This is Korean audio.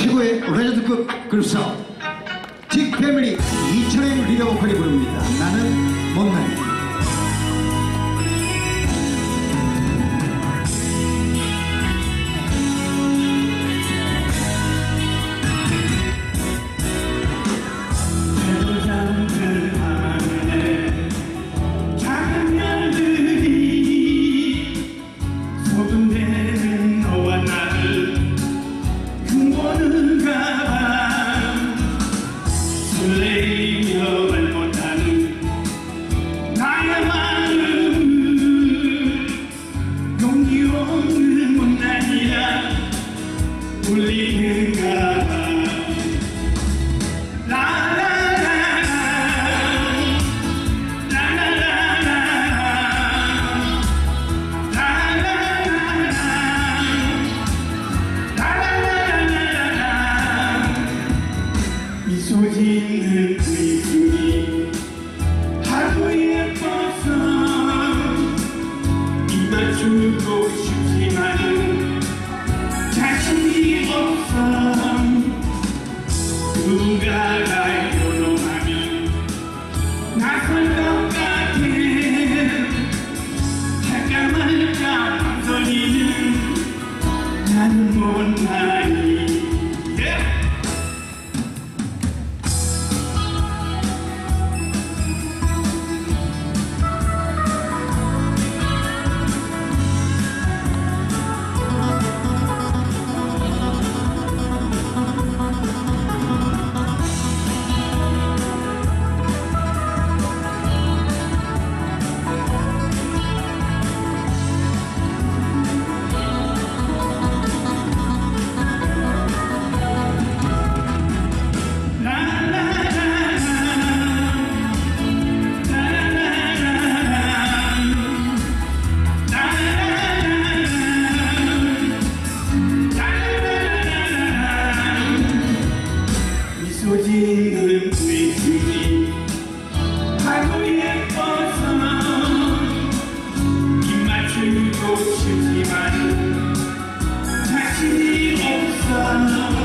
최고의 레전드급 그룹 사운드 딕패밀리 이천행 리더 보컬이 부릅니다. 나는 못난이. 미소 짓는 그 입술이 하도 예뻐서 입 맞추고 싶지만 자신이 없어. 누군가가 요동하면 나설 것 같아. 할까 말까 망설이는 나는 못난이. 소지는 불빛이 하고 예뻐서 입 맞추고 싶지만 자신이 없어.